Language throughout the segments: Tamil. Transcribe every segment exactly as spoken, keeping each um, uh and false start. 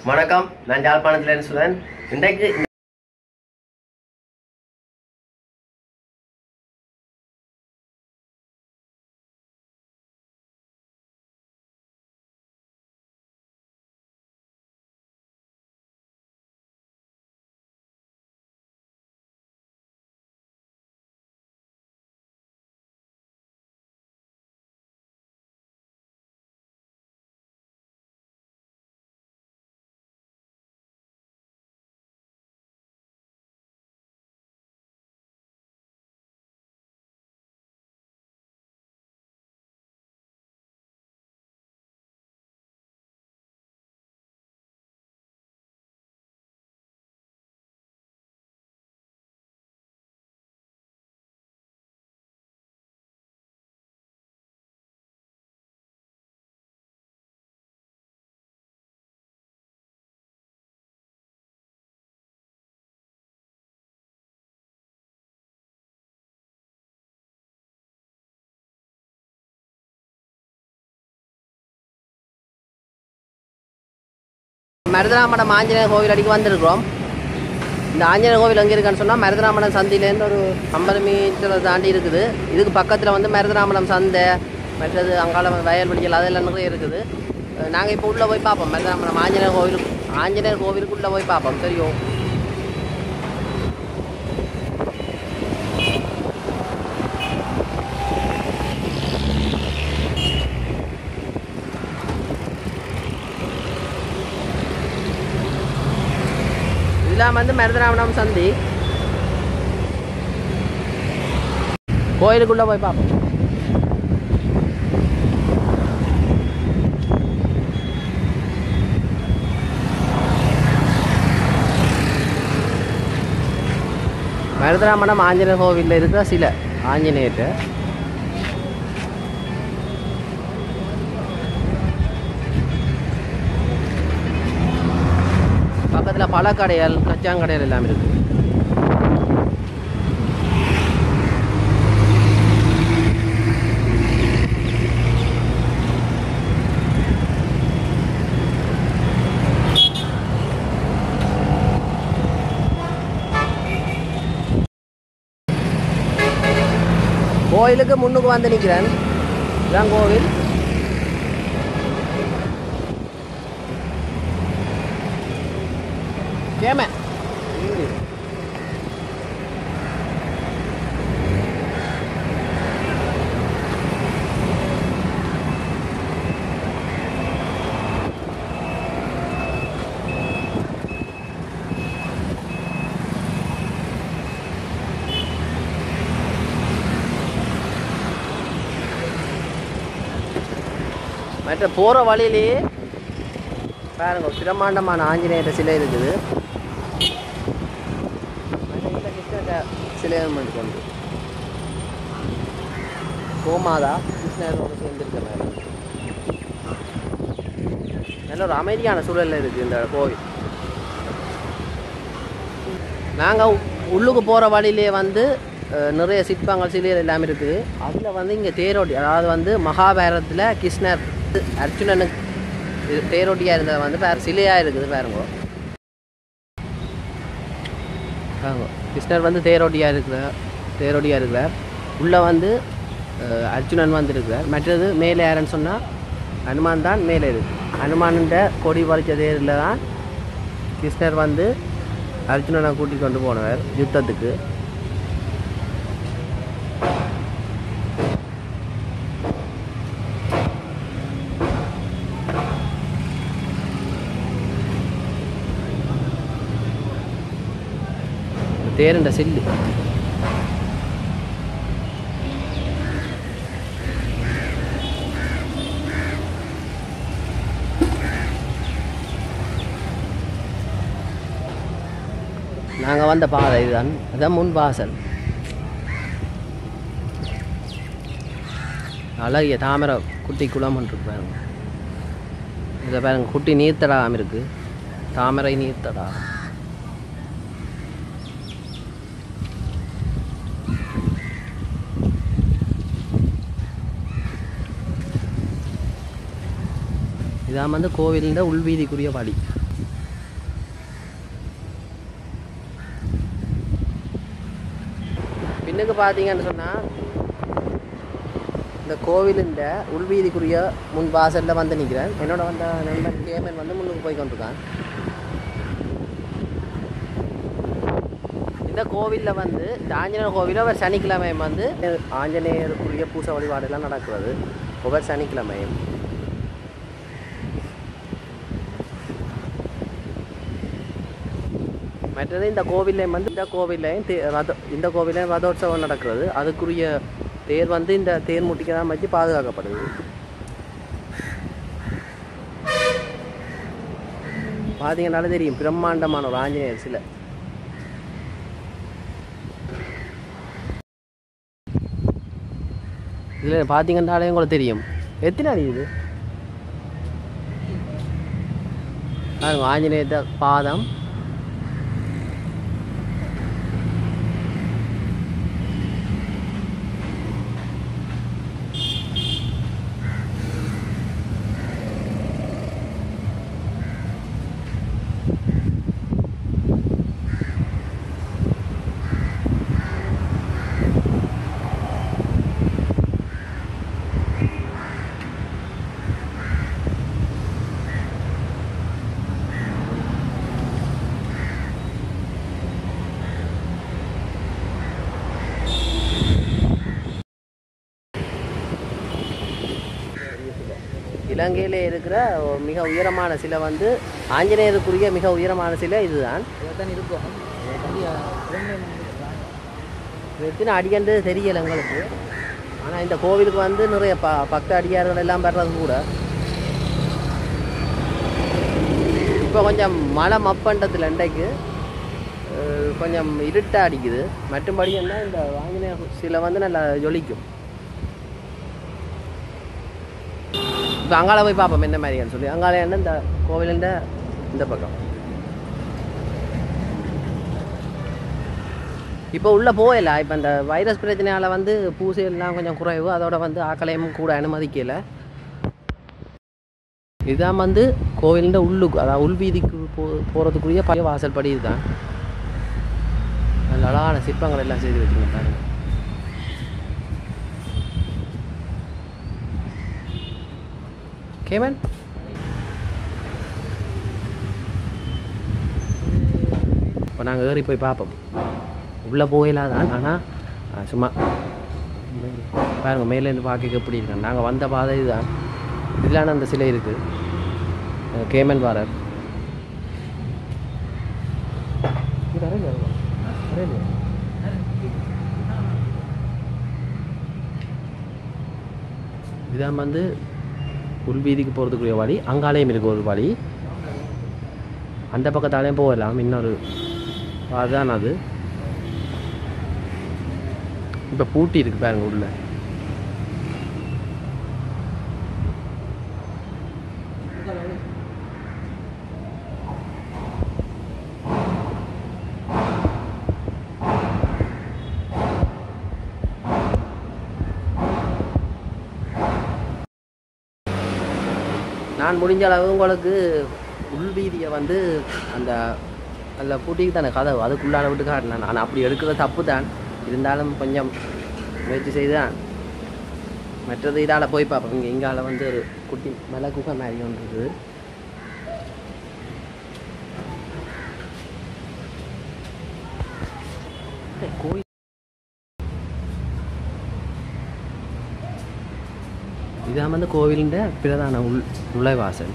வணக்கம், நான் ஜாழ்ப்பாணத்திலிருந்து சுதன். இன்றைக்கு மருதநாமடம் ஆஞ்சநேயர் கோவில் அடிக்கு வந்திருக்கிறோம். இந்த ஆஞ்சநேயர் கோவில் எங்கே இருக்குன்னு சொன்னால் மருதநாமடம் சந்தையிலேருந்து ஒரு ஐம்பது மீட்டர் தாண்டி இருக்குது. இதுக்கு பக்கத்தில் வந்து மருதநாமடம் சந்தை, மற்றது அங்கால வயல்வெளிகள் அதெல்லாம் நிறைய இருக்குது. நாங்கள் இப்போ உள்ளே போய் பார்ப்போம். மருதநாமடம் ஆஞ்சநேயர் கோவிலுக்கு ஆஞ்சநேயர் கோவிலுக்குள்ளே போய் பார்ப்போம். தெரியும் இதெல்லாம் வந்து மருதநாமடம் சந்தி. கோயிலுக்குள்ளே போய் பார்ப்போம். மருதநாமடம் ஆஞ்சநேயர் கோவிலில் இருக்கிற சில ஆஞ்சநேயர் பக்கத்தில் பழக்கடைகள், கச்சாங்கடைகள் எல்லாம் இருக்குது. கோயிலுக்கு முன்னுக்கு வந்து நிற்கிறேன். இதான் கோவில். கேம மற்ற போகிற வழியிலேயே பாருங்க, பிரம்மாண்டமான ஆஞ்சநேயர் சிலை இருக்குது. சிலை கொண்டு கோமாதா கிருஷ்ணரோடு சேர்ந்துருக்க மேலே நல்ல ஒரு அமைதியான சூழலில் இருக்குது இந்த கோவில். நாங்கள் உள்ளுக்கு போகிற வழியிலே வந்து நிறைய சிற்பங்கள் சிலைகள் எல்லாமே இருக்குது. அதில் வந்து இங்கே தேரோட்டி, அதாவது வந்து மகாபாரதத்தில் கிருஷ்ணர் அர்ஜுனனுக்கு தேரோட்டியாக இருந்தது வந்து வேறு சிலையாக இருக்குது. பாருங்க பாருங்க, கிருஷ்ணர் வந்து தேரோட்டியாக இருக்கிறார் தேரோட்டியாக இருக்கிறார் உள்ளே வந்து அர்ஜுனன் வந்து இருக்கிறார். மற்றது மேலே யாருன்னு சொன்னால் ஹனுமான் தான் மேலே இருக்குது. ஹனுமான்கிட்ட கொடி பறித்த தேரில் தான் கிருஷ்ணர் வந்து அர்ஜுனனை கூட்டிக் கொண்டு போனவர் யுத்தத்துக்கு. தேரண்ட செல்லு நாங்கள் வந்த பாதை இதுதான். அதுதான் முன் வாசல். அழகிய தாமரை குட்டி குளம் ஒன்று இருக்கு பாருங்க. இதில் பாருங்க, குட்டி நீர்த்தடாகம் இருக்குது. தாமரை நீர்த்தடாகம். இதான் வந்து கோவிலில் உள்வீதிக்குரிய வழி. பின்னுக்கு பார்த்தீங்கன்னு சொன்னால் இந்த கோவிலின் உள்வீதிக்குரிய முன் வாசலில் வந்து நிற்கிறேன். என்னோட வந்த நண்பன் கேமன் வந்து முன்னுக்கு போய் கொண்டிருக்கான். இந்த கோவிலில் வந்து இந்த ஆஞ்சநேயர் கோவிலில் ஒரு சனிக்கிழமை வந்து ஆஞ்சநேயருக்குரிய பூசை வழிபாடுலாம் நடக்கிறது ஒவ்வொரு சனிக்கிழமையும். மற்றது இந்த கோவில்லையும் வந்து இந்த கோவில்லையும் தே ரத இந்த கோவிலையும் ரதோற்சவம் நடக்கிறது. அதுக்குரிய தேர் வந்து இந்த தேர் முட்டிக்கு தான் வச்சு பாதுகாக்கப்படுது. பார்த்தீங்கன்னாலே தெரியும் பிரம்மாண்டமான ஒரு ஆஞ்சநேயர் சிலை. இதில் பார்த்தீங்கன்னாலே உங்களுக்கு தெரியும் எத்தனை அடி இது ஆஞ்சநேயர் பாதம். இலங்கையில் இருக்கிற மிக உயரமான சிலை வந்து ஆஞ்சநேயருக்குரிய மிக உயரமான சிலை இதுதான். இருக்கும் எத்தனை அடிக்கண்டு தெரியலை எங்களுக்கு. ஆனால் இந்த கோவிலுக்கு வந்து நிறைய ப பக்த அடியார்கள் எல்லாம் வர்றது கூட. இப்போ கொஞ்சம் மழை மப்பண்டத்தில் இன்றைக்கு கொஞ்சம் இருட்டாக அடிக்குது. மற்றும்படி என்ன இந்த ஆஞ்சநேயர் சிலை வந்து நல்லா ஜொலிக்கும். இப்போ அங்கால போய் பார்ப்போம் என்ன மாதிரியான்னு சொல்லி. அங்கால என்ன இந்த கோவிலுண்ட இந்த பக்கம் இப்போ உள்ளே போகல. இப்போ இந்த வைரஸ் பிரச்சனையால் வந்து பூசையெல்லாம் கொஞ்சம் குறைவு. அதோட வந்து ஆக்களையும் கூட அனுமதிக்கலை. இதுதான் வந்து கோவிலுண்ட உள்ளுக்கு அதாவது உள்வீதிக்கு போ போகிறதுக்குரிய பழைய வாசல் படி இதுதான். நல்ல அழகான சிற்பங்கள் எல்லாம் செய்து வச்சுங்க பாருங்க. கேமன் இப்போ நாங்கள் ஏறி போய் பார்ப்போம். உள்ளே போயிடலாம் ஆனால் சும்மா பாருங்க மேலேருந்து பார்க்க எப்படி இருக்காங்க. நாங்கள் வந்த பாதை இதுதான். இதிலான அந்த சிலை இருக்குது. கேமன் வாரர் இதான் வந்து உள்வீதிக்கு போகிறதுக்குரிய வழி. அங்காலயம் இருக்குது ஒரு வழி. அந்த பக்கத்தாலேயும் போகலாம். இன்னொரு அதுதான் அது. இப்போ பூட்டி இருக்கு பாருங்க உள்ள. நான் முடிஞ்ச அளவு உங்களுக்கு உள்வீதியை வந்து அந்த அதில் பூட்டிக்கு தானே கதவு அதுக்குள்ளான விட்டு காட்டினேன். நான் அப்படி எடுக்கிறது தப்பு தான். இருந்தாலும் கொஞ்சம் முயற்சி செய்தான். மற்றது இதால் போய் பார்ப்போம். இங்கே இங்கால வந்து ஒரு குட்டி மலை குகை மாதிரி ஒன்று இருக்குது. கோயில் இதான் வந்து கோவிலின் பிரதான உள் நுழைவாசல்.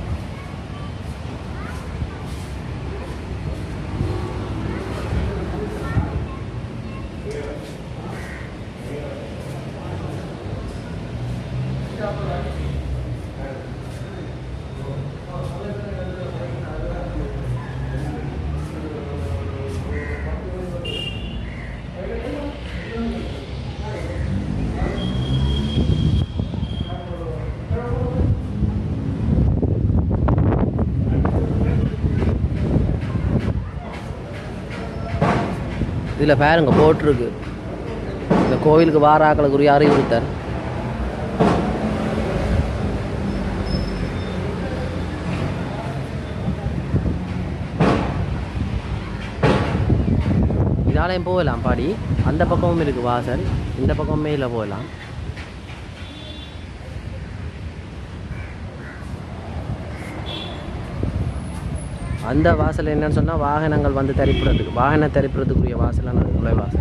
இதில் பாருங்க போட்டிருக்கு இந்த கோவிலுக்கு வாராக்களுக்குரிய அறிவுறுத்தல். இதாலையும் போகலாம் படி. அந்த பக்கமும் இருக்குது வாசல், இந்த பக்கம் மேலே போகலாம். அந்த வாசல் என்னன்னு சொன்னால் வாகனங்கள் வந்து தரிப்புறதுக்கு, வாகன தரிப்புறதுக்குரிய வாசலான நுழைவாசல்.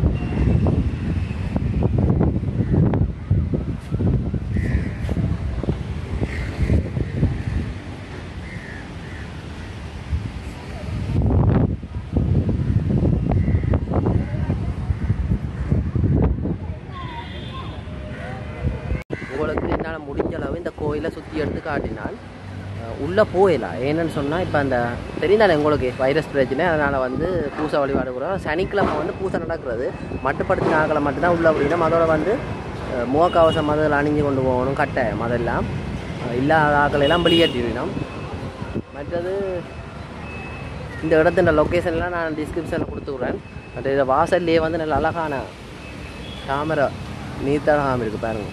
உங்களுக்கு என்னால் முடிஞ்ச அளவு இந்த கோயிலை சுற்றி எடுத்து காட்டினால் உள்ளே போயிடலாம். ஏன்னு சொன்னால் இப்போ அந்த தெரிந்தால் உங்களுக்கு வைரஸ் பிரச்சனை, அதனால் வந்து பூசை வழிபாடு கூட சனிக்கிழமை வந்து பூசை நடக்கிறது. மட்டுப்படுத்தின ஆக்களை மட்டும்தான் உள்ளே அப்படின்னா அதோட வந்து முகக்கவசம் அதில் அணிஞ்சு கொண்டு போகணும் கட்டாயம். அதெல்லாம் இல்லாத ஆக்களெல்லாம் வெளியேற்றிடணும். மற்றது இந்த இடத்துல லொக்கேஷன்லாம் நான் டிஸ்கிரிப்ஷனில் கொடுத்துக்கிறேன். மற்ற இதை வாசல்லையே வந்து நல்ல அழகான தாமரை நீர்த்தடாகம் இருக்குது பாருங்கள்.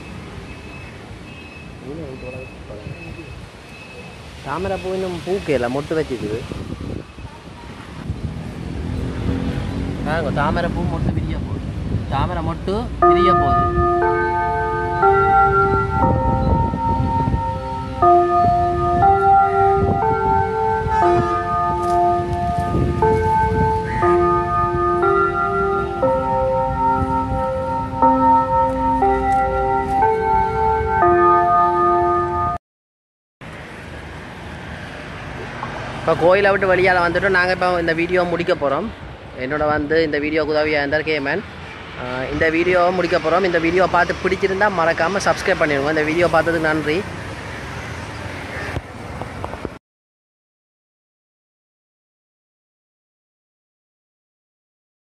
தாமரை பூ இன்னும் பூக்கல, மொட்டு வச்சுக்குது பாருங்க. தாமரை பூ மொட்டு விரிய போகுது, தாமரை மொட்டு விரிய போகுது. இப்போ கோயிலை விட்டு வெளியால் வந்துவிட்டோம். நாங்கள் இப்போ இந்த வீடியோ முடிக்க போகிறோம். என்னோட வந்து இந்த வீடியோக்கு உதவியாக இருந்தால் கேமன் இந்த வீடியோவை முடிக்க போகிறோம். இந்த வீடியோ பார்த்து பிடிச்சிருந்தால் மறக்காமல் சப்ஸ்கிரைப் பண்ணிடுவோம். இந்த வீடியோ பார்த்ததுக்கு நன்றி.